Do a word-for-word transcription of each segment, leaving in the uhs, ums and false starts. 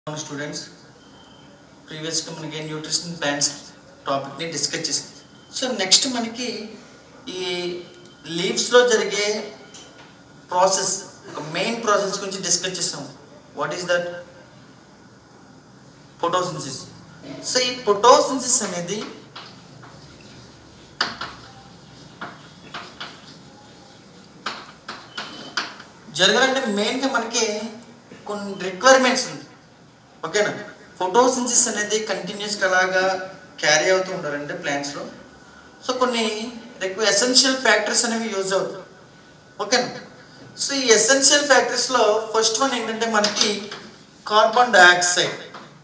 Students ప్రీవియస్గా మనకి nutrition plans టాపిక్ని డిస్కస్ చేసాం. సో నెక్స్ట్ మనకి ఈ లీవ్స్లో జరిగే ప్రాసెస్, ఒక మెయిన్ ప్రాసెస్ గురించి డిస్కస్ చేసాం. What is that? Photosynthesis. So ఈ ఫోటోసింథసిస్ అనేది జరగాలంటే మెయిన్గా మనకి కొన్ని రిక్వైర్మెంట్స్ ఉంది. ఓకేనా? ఫోటోసింథసిస్ అనేది కంటిన్యూస్గా అలాగా క్యారీ అవుతూ ఉండాలంటే ప్లాంట్స్లో. సో కొన్ని ఎసెన్షియల్ ఫ్యాక్టర్స్ అనేవి యూజ్ అవుతాయి. ఓకేనా? సో ఈ ఎసెన్షియల్ ఫ్యాక్టర్స్లో ఫస్ట్ వన్ ఏంటంటే మనకి కార్బన్ డయాక్సైడ్.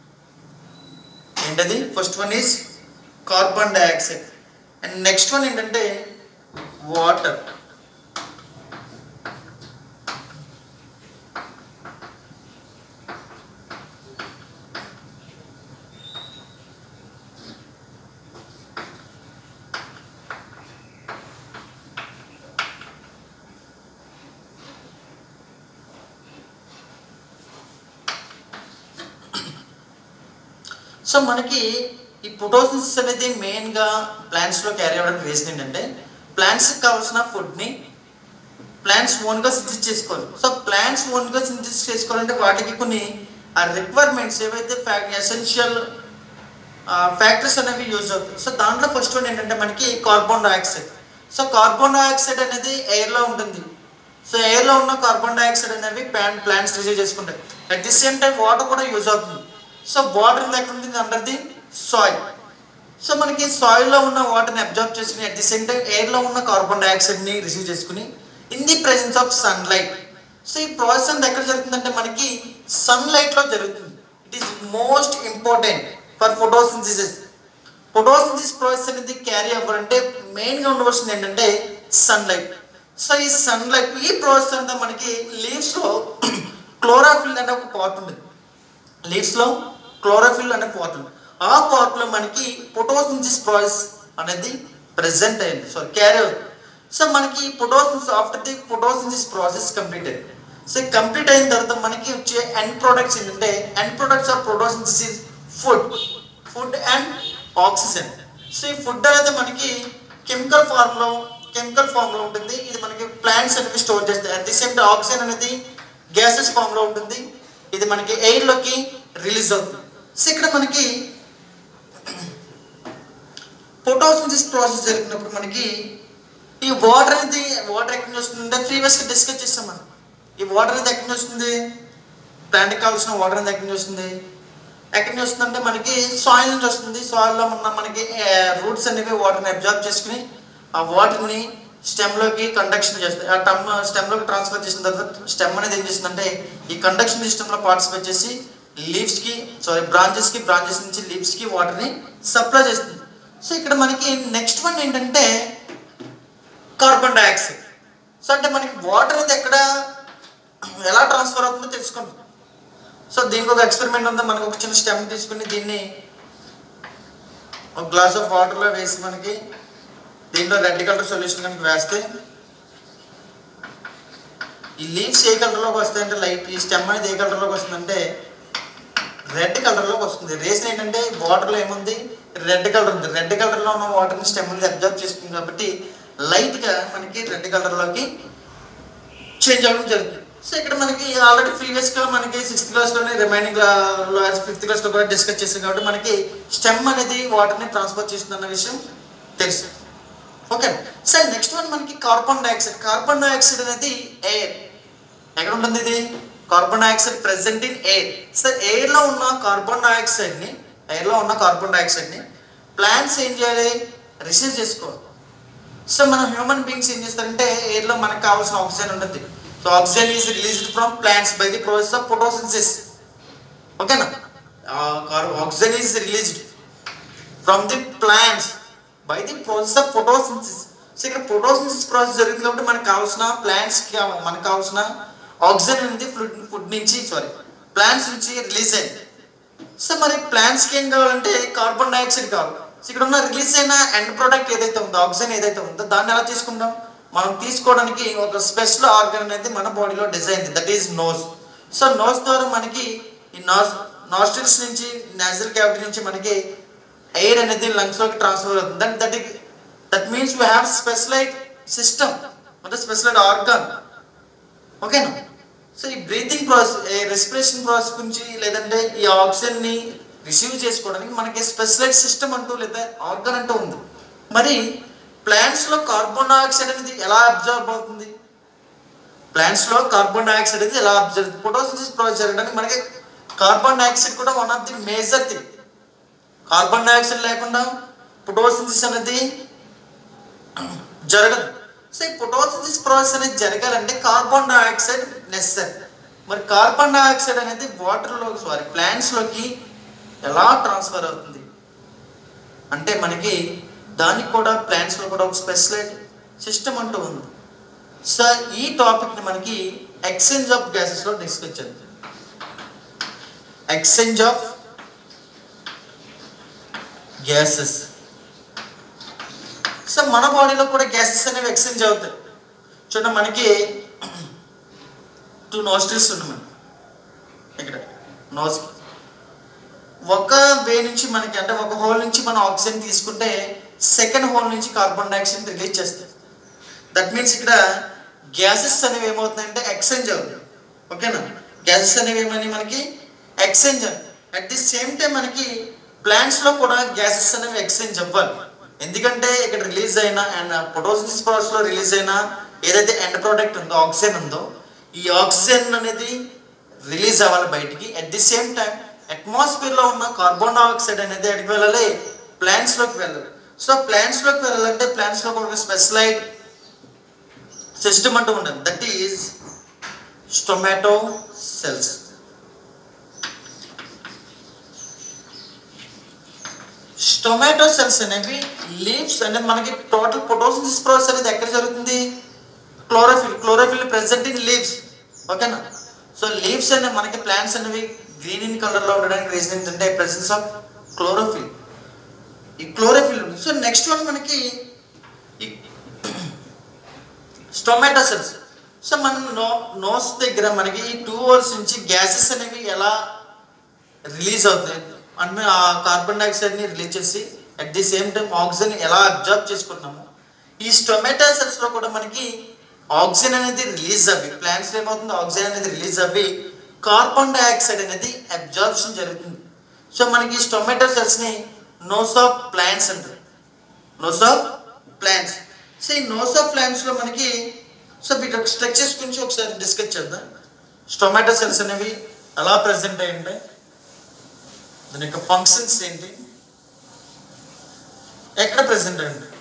ఏంటది? First one is carbon dioxide. And next one ఏంటంటే వాటర్. సో మనకి ఈ ఫోటోసింథసిస్ అనేది మెయిన్గా ప్లాంట్స్లో క్యారీ అవ్వడానికి రీజన్ ఏంటంటే ప్లాంట్స్కి కావాల్సిన ఫుడ్ని ప్లాంట్స్ ఓన్గా సింథసిస్ చేసుకోవాలి. సో ప్లాంట్స్ ఓన్గా సింథసిస్ చేసుకోవాలంటే వాటికి కొన్ని ఆ రిక్వైర్మెంట్స్ ఏవైతే ఎసెన్షియల్ ఫ్యాక్టర్స్ అనేవి యూజ్ అవుతాయి. సో దాంట్లో ఫస్ట్ వన్ ఏంటంటే మనకి carbon dioxide. So carbon dioxide అనేది ఎయిర్లో ఉంటుంది. సో ఎయిర్లో ఉన్న కార్బన్ డయాక్సైడ్ అనేవి ప్లాంట్ ప్లాంట్స్ రిసీవ్ చేసుకుంటాయి. At the same time water కూడా యూజ్ అవుతుంది. సో వాటర్ ఎక్కడ ఉంటుంది? Under the soil. సో మనకి సాయిల్లో ఉన్న వాటర్ని అబ్జర్వ్ చేసుకుని అట్ ది సేమ్ టైం ఎయిర్లో ఉన్న కార్బన్ డయాక్సైడ్ని రిసీవ్ చేసుకుని in the presence of sunlight. So ఈ ప్రాసెస్ అంతా ఎక్కడ జరుగుతుందంటే మనకి సన్లైట్లో జరుగుతుంది. It is most important for photosynthesis. Photosynthesis process అనేది క్యారీ అవ్వాలంటే మెయిన్గా ఉండవలసింది ఏంటంటే సన్లైట్. సో ఈ సన్లైట్ ఈ ప్రాసెస్ అంతా మనకి లీవ్స్లో క్లోరాఫిల్ అనే ఒక పార్ట్ ఉంది. లీవ్స్లో క్లోరోఫిల్ అనే పార్ట్ ఉంది. ఆ పార్ట్లో మనకి ఫోటోసింథసిస్ ప్రాసెస్ అనేది ప్రెజెంట్ అయింది, సారీ క్యారీ అవుతుంది. సో మనకి photosynthesis after the photosynthesis process complete అయింది. సో కంప్లీట్ అయిన తర్వాత మనకి వచ్చే ఎండ్ ప్రొడక్ట్స్ ఏంటంటే end products of photosynthesis food food and oxygen. So ఈ ఫుడ్ అనేది మనకి కెమికల్ ఫార్మ్లో కెమికల్ ఫామ్లో ఉంటుంది. ఇది మనకి ప్లాంట్స్ అనేవి స్టోర్ చేస్తాయి. At the same time oxygen అనేది గ్యాసెస్ ఫామ్లో ఉంటుంది. ఇది మనకి ఎయిర్లోకి రిలీజ్ అవుతుంది. సో ఇక్కడ మనకి ఫోటోసింథసిస్ ప్రాసెస్ జరిగినప్పుడు మనకి ఈ వాటర్ అనేది వాటర్ ఎక్కడి నుంచి వస్తుందంటే ప్రీవియస్గా డిస్కస్ చేస్తాం మనం. ఈ వాటర్ అనేది ఎక్కడి నుంచి వస్తుంది? ప్లాంట్కి కావాల్సిన వాటర్ అనేది ఎక్కడి నుంచి వస్తుంది? ఎక్కడి నుంచి వస్తుందంటే మనకి సాయిల్ నుంచి వస్తుంది. సాయిల్లో ఉన్న మనకి రూట్స్ అనేవి వాటర్ని అబ్జర్వ్ చేసుకుని ఆ వాటర్ని స్టెమ్లోకి కండక్షన్ చేస్తాయి. ఆ టమ్ స్టెమ్లోకి ట్రాన్స్ఫర్ చేసిన తర్వాత స్టెమ్ అనేది ఏం చేస్తుందంటే ఈ కండక్షన్ సిస్టంలో పార్టిసిపేట్ చేసి లీవ్స్కి సారీ బ్రాంచెస్కి బ్రాంచెస్ నుంచి లీవ్స్కి వాటర్ని సప్లై చేస్తుంది. సో ఇక్కడ మనకి నెక్స్ట్ వన్ ఏంటంటే కార్బన్ డయాక్సైడ్. సో అంటే మనకి వాటర్ అనేది ఎక్కడ ఎలా ట్రాన్స్ఫర్ అవుతుందో తెలుసుకుంటాం. సో దీనికి ఒక ఎక్స్పెరిమెంట్ ఉందో, మనకు ఒక చిన్న స్టెమ్ తీసుకుని దీన్ని ఒక గ్లాస్ ఆఫ్ వాటర్లో వేసి మనకి దీంట్లో రెడ్ కలర్ సొల్యూషన్ కనుక వేస్తే ఈ లీవ్స్ ఏ కలర్లోకి వస్తాయంటే లైట్, ఈ స్టెమ్ అనేది ఏ కలర్లోకి వస్తుందంటే రెడ్ కలర్లోకి వస్తుంది. రీజన్ ఏంటంటే వాటర్లో ఏముంది? రెడ్ కలర్ ఉంది. రెడ్ కలర్లో ఉన్న వాటర్ని స్టెమ్ అనేది అబ్జర్వ్ చేసుకుంది కాబట్టి లైట్గా మనకి రెడ్ కలర్లోకి చేంజ్ అవ్వడం జరుగుతుంది. సో ఇక్కడ మనకి ఆల్రెడీ ప్రీవియస్గా మనకి సిక్స్త్ క్లాస్లోనే రిమైనింగ్ ఫిఫ్త్ క్లాస్లో కూడా డిస్కస్ చేసాం కాబట్టి మనకి స్టెమ్ అనేది వాటర్ని ట్రాన్స్ఫర్ చేస్తుంది అన్న విషయం తెలుసు. ఓకే సార్, నెక్స్ట్ వన్ మనకి కార్బన్ డయాక్సైడ్. కార్బన్ డయాక్సైడ్ అనేది ఎయిర్. ఎక్కడ ఉంటుంది ఇది? Carbon dioxide present in air. Sir ఎయిర్లో ఉన్న కార్బన్ డయాక్సైడ్ని ఎయిర్లో ఉన్న కార్బన్ డయాక్సైడ్ని ప్లాంట్స్ ఏం చేయాలి? రిసీవ్ చేసుకోవాలి. సో మన హ్యూమన్ బీయింగ్స్ ఏం చేస్తారంటే ఎయిర్లో మనకు కావాల్సిన ఆక్సిజన్ ఉంటుంది. So oxygen is released from plants by the process of photosynthesis. ఓకేనా? Oxygen is released from the plants by the process of photosynthesis. So ఇక్కడ ఫోటోసింథసిస్ ప్రాసెస్ జరిగింది కాబట్టి మనకు కావాల్సిన ప్లాంట్స్కి మనకు కావాల్సిన ఆక్సిజన్ అనేది ఫుడ్ ఫుడ్ నుంచి సారీ ప్లాంట్స్ నుంచి రిలీజ్ అయింది. సో మరి ప్లాంట్స్కి ఏం కావాలంటే కార్బన్ డయాక్సైడ్ కావాలి. సో ఇక్కడ ఉన్న రిలీజ్ అయిన ఎండ్ ప్రోడక్ట్ ఏదైతే ఉందో ఆక్సిజన్ ఏదైతే ఉందో దాన్ని ఎలా తీసుకుంటాం? మనం తీసుకోవడానికి ఒక స్పెషల్ ఆర్గన్ అనేది మన బాడీలో design, that is nose. So nose ద్వారా మనకి ఈ నోస్ నాస్ట్రిల్స్ నుంచి నేజల్ క్యావిటీ నుంచి మనకి ఎయిర్ అనేది లంగ్స్లోకి ట్రాన్స్ఫర్ అవుతుంది. That that that means we have specialise system అంటే స్పెషలైజ్ ఆర్గాన్. ఓకేనా? సో ఈ బ్రీతింగ్ ప్రాసెస్, రెస్పిరేషన్ ప్రాసెస్ గురించి లేదంటే ఈ ఆక్సిజన్ని రిసీవ్ చేసుకోవడానికి మనకి స్పెషలైజ్ సిస్టమ్ అంటూ లేదా ఆర్గాన్ అంటూ ఉంది. మరి ప్లాంట్స్లో కార్బన్ డైఆక్సైడ్ అనేది ఎలా అబ్జర్వ్ అవుతుంది? ప్లాంట్స్లో కార్బన్ డైఆక్సైడ్ అనేది ఎలా అబ్జర్వ్ అవుతుంది? ఫోటోసింథసిస్ ప్రాసెస్ జరగడానికి మనకి కార్బన్ డైఆక్సైడ్ కూడా one of the major thing. Carbon dioxide లేకుండా ఫోటోసింథసిస్ అనేది జరగదు. సో ఈ ఫోటోసింథసిస్ ప్రాసెస్ అనేది జరగాలంటే కార్బన్ డైఆక్సైడ్ నెసెసరీ. మరి కార్బన్ డైఆక్సైడ్ అనేది వాటర్లో సారీ ప్లాంట్స్లోకి ఎలా ట్రాన్స్ఫర్ అవుతుంది అంటే మనకి దానికి కూడా ప్లాంట్స్లో కూడా ఒక స్పెషలైజ్ సిస్టమ్ అంటూ ఉంది. సో ఈ టాపిక్ని మనకి ఎక్స్చేంజ్ ఆఫ్ గ్యాసెస్లో డిస్కస్ చేద్దాం. Exchange of gases. సో మన బాడీలో కూడా గ్యాసెస్ అనేవి ఎక్స్చేంజ్ అవుతాయి. చూడండి, మనకి టూ నోస్ట్రిల్స్ ఉన్నాయి. ఇక్కడ నోస్ ఒక వే నుంచి మనకి అంటే ఒక హోల్ నుంచి మనం ఆక్సిజన్ తీసుకుంటే సెకండ్ హోల్ నుంచి కార్బన్ డైఆక్సైడ్ రిలీజ్ చేస్తాయి. దట్ మీన్స్ ఇక్కడ గ్యాసెస్ అనేవి ఏమవుతున్నాయంటే ఎక్స్చేంజ్ అవుతాయి. ఓకేనా? గ్యాసెస్ అనేవి ఏమని మనకి ఎక్స్చేంజ్ అవుతాయి. అట్ ది సేమ్ టైం మనకి ప్లాంట్స్లో కూడా గ్యాసెస్ అనేవి ఎక్స్చేంజ్ అవ్వాలి. ఎందుకంటే ఇక్కడ రిలీజ్ అయిన అండ్ ఫోటోసింథసిస్ ప్రాసెస్లో రిలీజ్ అయిన ఏదైతే ఎండ్ ప్రోడక్ట్ ఉందో ఆక్సిజన్ ఉందో ఈ ఆక్సిజన్ అనేది రిలీజ్ అవ్వాలి బయటికి. అట్ ది సేమ్ టైం అట్మాస్ఫియర్లో ఉన్న కార్బన్ డైఆక్సైడ్ అనేది ఎక్కడికి వెళ్ళాలి? ప్లాంట్స్లోకి వెళ్ళాలి. సో ప్లాంట్స్లోకి వెళ్ళాలంటే ప్లాంట్స్లో ఒక స్పెషలైజ్ సిస్టమ్ అంటూ ఉంటుంది. That is stomata cells. Stomata cells అనేవి లీవ్స్ అంటే మనకి టోటల్ ఫోటోసింథసిస్ ప్రాసెస్ అనేది ఎక్కడ జరుగుతుంది? Chlorophyll. Chlorophyll present in leaves. ఓకేనా? సో లీవ్స్ అనేవి మనకి ప్లాంట్స్ అనేవి గ్రీన్ ఇన్ కలర్లో ఉండడానికి రీజన్ ఏంటంటే ప్రెసెన్స్ ఆఫ్ క్లోరోఫిల్. ఈ క్లోరోఫిల్. సో నెక్స్ట్ వన్ మనకి ఈ స్టొమాటో సెల్స్. సో మన నో నోస్ దగ్గర మనకి ఈ టూ హోల్స్ నుంచి గ్యాసెస్ అనేవి ఎలా రిలీజ్ అవుతాయి అంటే ఆ కార్బన్ డైఆక్సైడ్ని రిలీజ్ చేసి at the same time oxygen ఎలా అబ్జర్వ్ చేసుకుంటున్నాము. ఈ స్టొమాటో సెల్స్లో కూడా మనకి ఆక్సిజన్ అనేది రిలీజ్ అవ్వి ప్లాంట్స్ ఏమవుతుంది ఆక్సిజన్ అనేది రిలీజ్ అవ్వి కార్బన్ డైఆక్సైడ్ అనేది అబ్జర్ప్షన్ జరుగుతుంది. సో మనకి స్టొమాటో సెల్స్ని నోస్ ఆఫ్ ప్లాంట్స్ అంటారు. Nose of plants. సో ఈ నోస్ ఆఫ్ ప్లాంట్స్లో మనకి సో వీటి స్ట్రక్చర్స్ గురించి ఒకసారి డిస్కస్ చేద్దాం. స్టొమాటో సెల్స్ అనేవి ఎలా ప్రజెంట్ అయ్యి ఉంటాయి, దాని యొక్క ఫంక్షన్స్ ఏంటి, ఎక్కడ ప్రజెంట్ అయ్యి ఉంటాయి.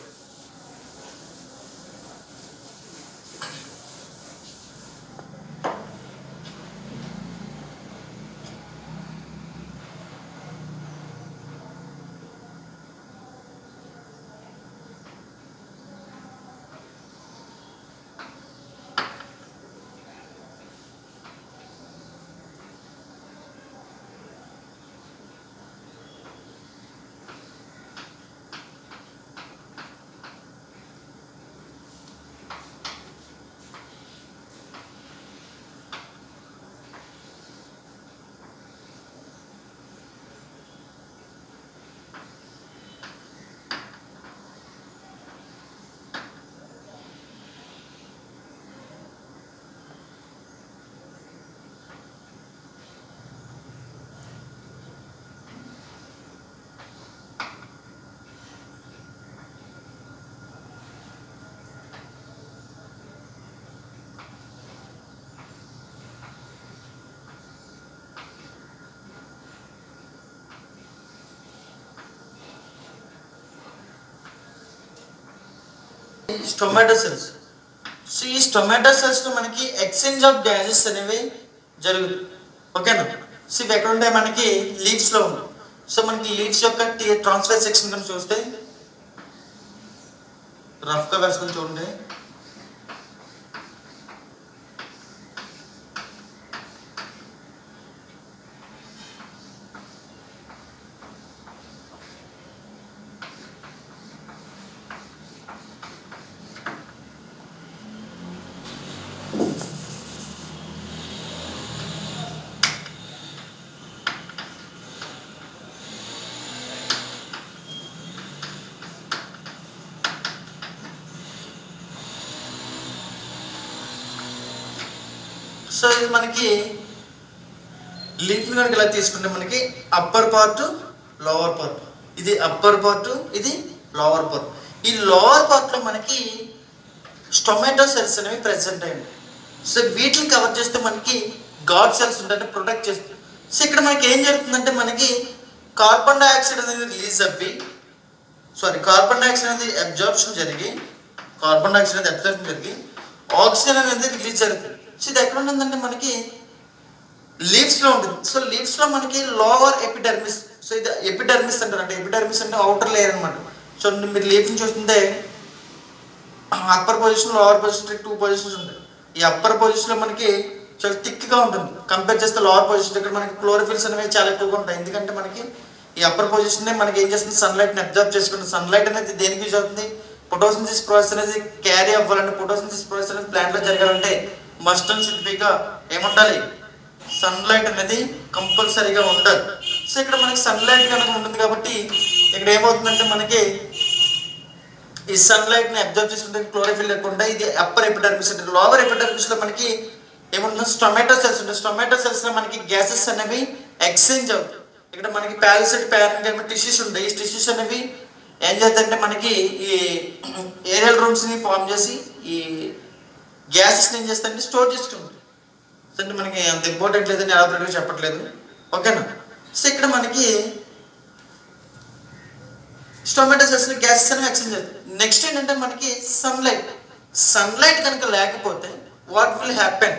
స్టొమాటో సెల్స్. సో ఈ స్టొమాటో సెల్స్లో మనకి ఎక్స్చేంజ్ ఆఫ్ గ్యాసెస్ అనేవి జరుగుతుంది. ఓకేనా? సో ఇవి ఎక్కడ ఉంటాయి? మనకి లీవ్స్లో ఉంది. సో మనకి లీవ్స్ యొక్క ట్రాన్స్ఫర్ సెక్షన్ కనుక చూస్తే రఫ్గా వేసుకొని చూడండి. సో ఇది మనకి లీఫ్ కనుక ఇలా తీసుకుంటే మనకి అప్పర్ పార్ట్, లోవర్ పార్ట్, ఇది అప్పర్ పార్ట్, ఇది లోవర్ పార్ట్. ఈ లోవర్ పార్ట్లో మనకి స్టొమాటో సెల్స్ అనేవి ప్రెసెంట్ అయ్యండి. సో వీటిని కవర్ చేస్తే మనకి గాడ్ సెల్స్ ఉంటాయంటే ప్రొటెక్ట్ చేస్తుంది. సో ఇక్కడ మనకి ఏం జరుగుతుందంటే మనకి కార్బన్ డైఆక్సైడ్ అనేది రిలీజ్ అవ్వి సారీ కార్బన్ డైఆక్సైడ్ అనేది అబ్జార్ప్షన్ జరిగి కార్బన్ డైఆక్సైడ్ అనేది అబ్జార్ప్షన్ జరిగి ఆక్సిజన్ అనేది రిలీజ్ జరుగుతుంది. సో ఇది ఎక్కడ ఉంటుందంటే మనకి లీవ్స్లో ఉంటుంది. సో లీవ్స్లో మనకి లోవర్ ఎపిడర్మిస్. సో ఇది ఎపిడర్మిస్ అంటారు, అంటే ఎపిడర్మిస్ అంటే అవుటర్ లేయర్ అనమాట. సో మీరు లీవ్ని చూస్తుంటే upper position, lower position, two positions ఉంటాయి. ఈ అప్పర్ పొజిషన్లో మనకి చాలా థిక్గా ఉంటుంది కంపేర్ చేస్తే లోవర్ పొజిషన్. ఇక్కడ మనకి క్లోరోఫిల్స్ అనేవి చాలా ఎక్కువగా ఉంటాయి. ఎందుకంటే మనకి ఈ అప్పర్ పొజిషన్ మనకి ఏం చేస్తుంది, సన్లైట్ని అబ్జర్వ్ చేసుకుంటుంది. సన్లైట్ అనేది దేనికి యూజ్ అవుతుంది, ఫోటోసింథసిస్ ప్రాసెస్ అనేది క్యారీ అవ్వాలంటే, ఫోటోసింథసిస్ ప్రాసెస్ అనేది ప్లాంట్లో జరగాలంటే మస్ట్ అండ్ షుడ్ బీగా ఏముండాలి, సన్లైట్ అనేది కంపల్సరీగా ఉండాలి. సో ఇక్కడ మనకి సన్లైట్ కనుక ఉంటుంది కాబట్టి ఇక్కడ ఏమవుతుందంటే మనకి ఈ సన్లైట్ని అబ్జర్వ్ చేసుకుంటే క్లోరోఫిల్ లేకుండా ఇది అప్పర్ ఎపిడర్మిస్ అంటే లోవర్ ఎపిడర్మిస్లో మనకి ఏముంటుంది, స్టొమాటో సెల్స్ ఉంటాయి. స్టొమాటో సెల్స్లో మనకి గ్యాసెస్ అనేవి ఎక్స్చేంజ్ అవుతాయి. ఇక్కడ మనకి ప్యాలిసెడ్ ప్యారెంట్ టిష్యూస్ ఉంటాయి. ఈ టిష్యూస్ అనేవి ఏం చేస్తాయంటే మనకి ఈ ఏరియల్ రూమ్స్ని ఫామ్ చేసి ఈ గ్యాసెస్ని ఏం చేస్తాయంటే స్టోర్ చేసుకుంటాయి. సో అంటే మనకి అంత ఇంపార్టెంట్ లేదని ఎలాబొరేట్గా చెప్పట్లేదు, ఓకేనా. సో ఇక్కడ మనకి స్టొమాటో సెల్స్ గ్యాసెస్ అనేవి ఎక్స్చేంజ్ అవుతాయి. నెక్స్ట్ ఏంటంటే మనకి సన్లైట్. సన్లైట్ కనుక లేకపోతే వాట్ విల్ హ్యాపెన్,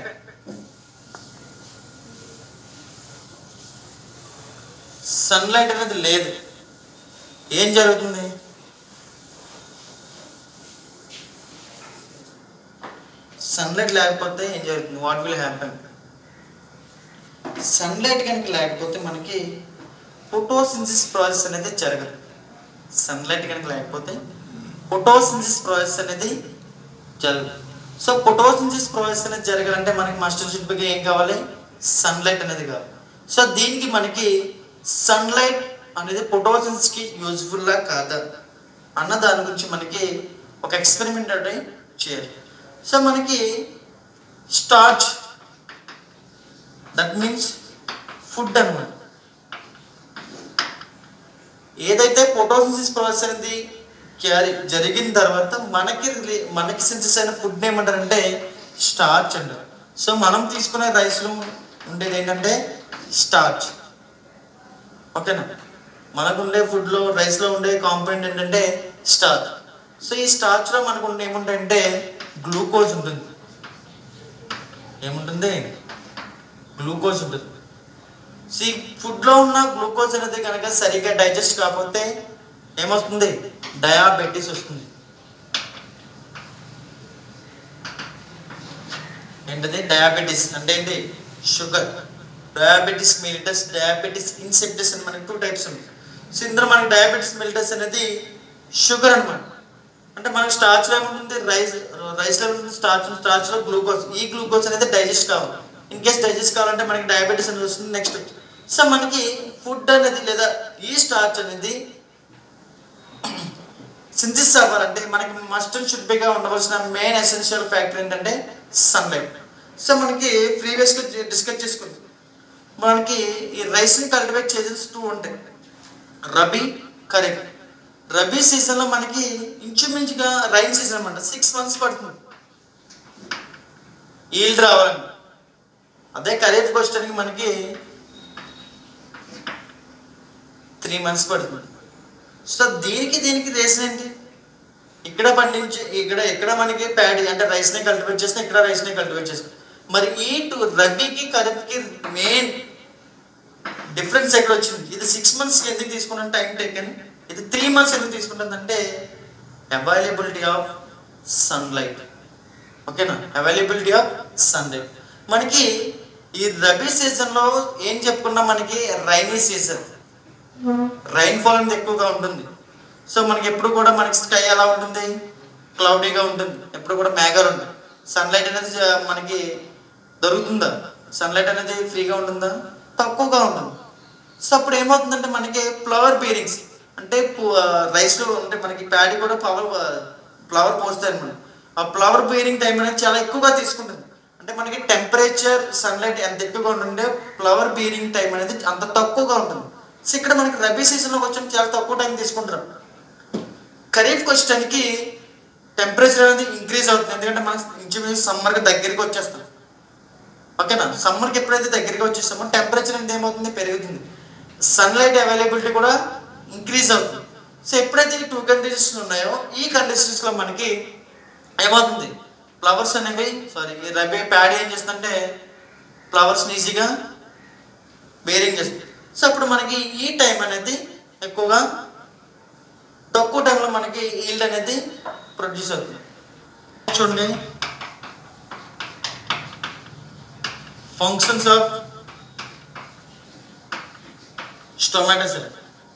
సన్లైట్ అనేది లేదు, ఏం జరుగుతుంది, సన్లైట్ లేకపోతే ఏం జరుగుతుంది, వాట్ విల్ హ్యాపెన్. సన్లైట్ కనుక లేకపోతే మనకి ఫోటోసింథసిస్ ప్రాసెస్ అనేది జరగదు. సన్లైట్ కనుక లేకపోతే ఫోటోసింథసిస్ ప్రాసెస్ అనేది జరగదు. సో ఫోటోసింథసిస్ ప్రాసెస్ అనేది జరగాలంటే మనకి మస్ట్ షుడ్ బి ఏం కావాలి, సన్లైట్ అనేది కావాలి. సో దీనికి మనకి సన్లైట్ అనేది ఫోటోసింథసిస్కి యూజ్ఫుల్లా కాదా అన్న దాని గురించి మనకి ఒక ఎక్స్పెరిమెంట్ అంటే చేయాలి. సో మనకి స్టార్చ్, దట్ మీన్స్ ఫుడ్ అన్నమాట. ఏదైతే ఫోటోసింథసిస్ ప్రాసెస్ అనేది క్యారీ జరిగిన తర్వాత మనకి మనకి సింథసిస్ అయిన ఫుడ్ ఏమంటారంటే స్టార్చ్ అంటారు. సో మనం తీసుకునే రైస్లో ఉండేది ఏంటంటే స్టార్చ్, ఓకేనా. మనకు ఉండే ఫుడ్లో రైస్లో ఉండే కాంపోనెంట్ ఏంటంటే స్టార్చ్. సో ఈ స్టార్చ్లో మనకు ఉండే ఏముంటాయంటే గ్లూకోజ్ ఉంటుంది. ఏముంటుంది, గ్లూకోజ్ ఉంటుంది. సో ఈ ఫుడ్లో ఉన్న గ్లూకోజ్ అనేది కనుక సరిగ్గా డైజెస్ట్ కాకపోతే ఏమొస్తుంది, డయాబెటీస్ వస్తుంది. ఏంటది డయాబెటీస్ అంటే ఏంటి, sugar. Diabetes mellitus, diabetes insipidus అని మనకి టూ టైప్స్ ఉన్నాయి. సో ఇందులో మనకి డయాబెటీస్ మిలిటస్ అనేది షుగర్ అనమాట. అంటే మనకి స్టార్చ్లో ఏముంటుంది, రైస్ రైస్లో ఏముంటుంది స్టార్చ్, స్టార్చ్లో గ్లూకోజ్. ఈ గ్లూకోజ్ అనేది డైజెస్ట్ కావాలి. ఇన్ కేస్ డైజెస్ట్ కావాలంటే మనకి డయాబెటీస్ అనేది వస్తుంది. నెక్స్ట్ సో మనకి ఫుడ్ అనేది లేదా ఈ స్టార్చ్ అనేది సింథసిస్ అవ్వాలంటే మనకి మస్ట్ అండ్ షుడ్ బిగా ఉండవలసిన మెయిన్ ఎసెన్షియల్ ఫ్యాక్టర్ ఏంటంటే సన్లైట్. సో మనకి ప్రీవియస్గా డిస్కస్ చేసుకుంది, మనకి ఈ రైస్ని కల్టివేట్ చేసేసి టూ ఉంటాయి, రబీ, ఖరీఫ్. రబీ సీజన్లో మనకి ఇంచుమించుగా రైన్ సీజన్ అనమాట సిక్స్ మంత్స్ పడుతుంది ఈల్డ్ రావాలండి. అదే ఖరీఫ్కి వచ్చడానికి మనకి త్రీ మంత్స్ పడుతుంది. సో దీనికి దీనికి రీజన్ ఏంటి, ఇక్కడ పండించి ఇక్కడ ఇక్కడ మనకి ప్యాడీ అంటే రైస్ని కల్టివేట్ చేస్తాం, ఇక్కడ రైస్ని కల్టివేట్ చేస్తాం. మరి ఈ టూ రబీకి ఖరీఫ్కి మెయిన్ డిఫరెన్స్ ఎక్కడ వచ్చింది, ఇది సిక్స్ మంత్స్ ఎందుకు తీసుకున్నాను టైం టేకెన్, ఇది త్రీ మంత్స్ ఎందుకు తీసుకుంటుందంటే అవైలబిలిటీ ఆఫ్ సన్లైట్, ఓకేనా. Availability of sunlight. మనకి ఈ రబీ సీజన్లో ఏం చెప్పుకున్నా మనకి రైనీ సీజన్, రైన్ ఫాల్ అనేది ఎక్కువగా ఉంటుంది. సో మనకి ఎప్పుడు కూడా మనకి స్కై ఎలా ఉంటుంది, క్లౌడీగా ఉంటుంది, ఎప్పుడు కూడా మేఘాలు ఉంటాయి. సన్లైట్ అనేది మనకి దొరుకుతుందా, సన్లైట్ అనేది ఫ్రీగా ఉంటుందా, తక్కువగా ఉంటుంది. సో అప్పుడు ఏమవుతుందంటే మనకి ఫ్లవర్ బీరింగ్స్ అంటే రైస్లో అంటే మనకి ప్యాడీ కూడా ఫ్లవర్ ఫ్లవర్ పోస్తాయి అనమాట. ఆ ఫ్లవర్ బీరింగ్ టైం అనేది చాలా ఎక్కువగా తీసుకుంటుంది. అంటే మనకి టెంపరేచర్ సన్లైట్ ఎంత ఎక్కువగా ఉంటుంటే ఫ్లవర్ బీరింగ్ టైం అనేది అంత తక్కువగా ఉంటుంది. సో ఇక్కడ మనకి రబీ సీజన్లోకి వచ్చి చాలా తక్కువ టైం తీసుకుంటారు. ఖరీఫ్కి వచ్చేటానికి టెంపరేచర్ అనేది ఇంక్రీజ్ అవుతుంది, ఎందుకంటే మనం ఇంచుమించు సమ్మర్కి దగ్గరికి వచ్చేస్తాం. ఓకేనా, సమ్మర్కి ఎప్పుడైతే దగ్గరికి వచ్చేస్తామో టెంపరేచర్ అనేది ఏమవుతుంది, పెరుగుతుంది. సన్లైట్ అవైలబిలిటీ కూడా ఇంక్రీజ్ అవుతుంది. సో ఎప్పుడైతే ఈ టూ కండిషన్స్ ఉన్నాయో ఈ కండిషన్స్లో మనకి ఏమవుతుంది, ఫ్లవర్స్ అనేవి సారీ ఈ రబీ ప్యాడీ ఏం చేస్తుందంటే ఫ్లవర్స్ని ఈజీగా బేరింగ్ చేస్తుంది. సో అప్పుడు మనకి ఈ టైం అనేది ఎక్కువగా తక్కువ టైంలో మనకి ఈల్డ్ అనేది ప్రొడ్యూస్ అవుతుంది. చూడండి, ఫంక్షన్స్ ఆఫ్ స్టొమాటోసిల్,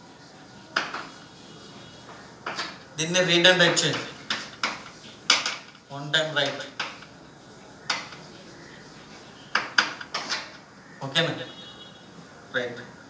దీన్ని రీడ్ అండ్ రైట్ చేయండి. One time right. ఓకేనా, రైట్.